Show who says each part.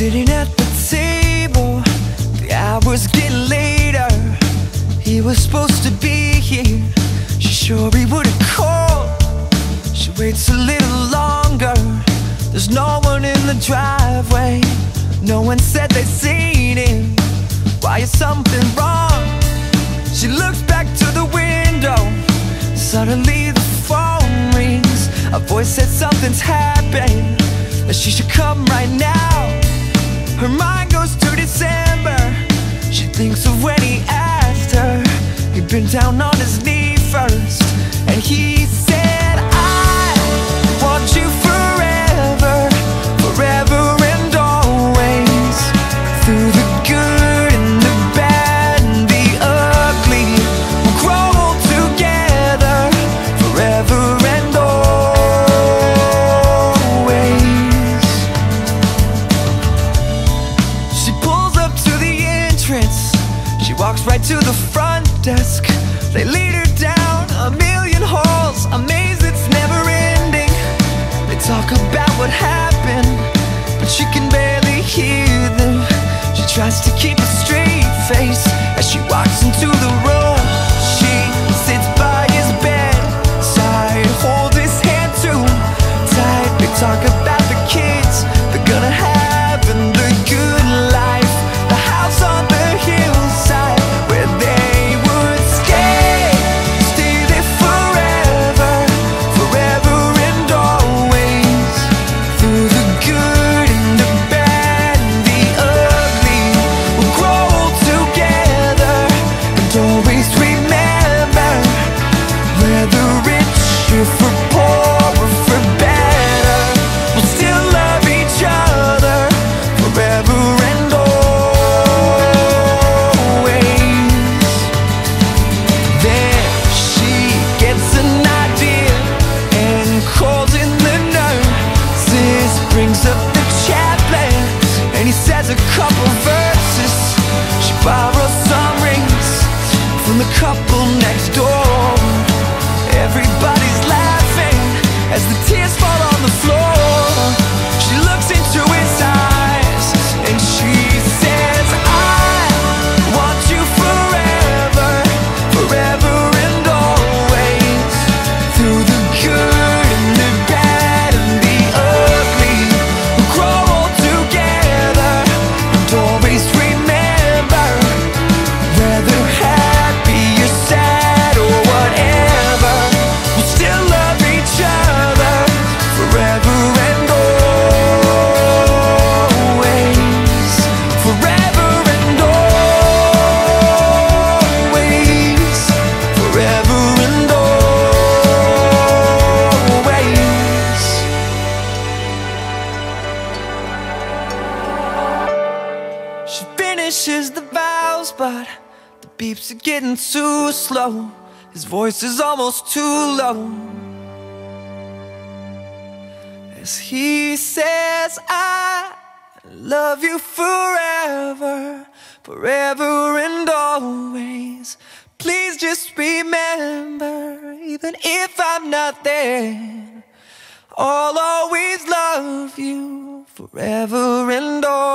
Speaker 1: Sitting at the table, the hours get later. He was supposed to be here, she's sure he would've called. She waits a little longer, there's no one in the driveway. No one said they'd seen him. Why is something wrong? She looks back to the window. Suddenly the phone rings. A voice said something's happened, that she should come right now. Her mind goes to December. She thinks of when he asked her. He'd been down on his knee first, and he said, I want you forever, forever and always. Through the good and the bad and the ugly, we'll grow old together, forever and always. She pulls up to the entrance, she walks right to the front desk. They lead her down a million halls, amazed it's never ending. They talk about what happened, but she can barely hear them. She tries to keep a straight face as she walks into the room. She sits by his bedside, holds his hand too tight. They talk about the kids they're gonna have and the good life, the house on the hillside where they would stay there forever, forever and always. Through the good and the bad and the ugly, we'll grow old together and always remember, whether rich or for poor or for better, we'll still love each other forever and always. Then she gets an idea and calls in the nurses, brings up the chaplain, and he says a couple verses. She borrows some rings from the couple next door. Everybody's laughing as the tears fall on the floor. She looks into his eyes and she says, I want you forever, forever and always. Through the good and the bad and the ugly, we'll grow old together and always remember, whether happy or sad or whatever, we'll still love each other forever and always, forever and always, forever and always. She finishes the vows, but the beeps are getting too slow. His voice is almost too low as he says, I love you forever, forever and always. Please just remember, even if I'm not there, I'll always love you forever and always.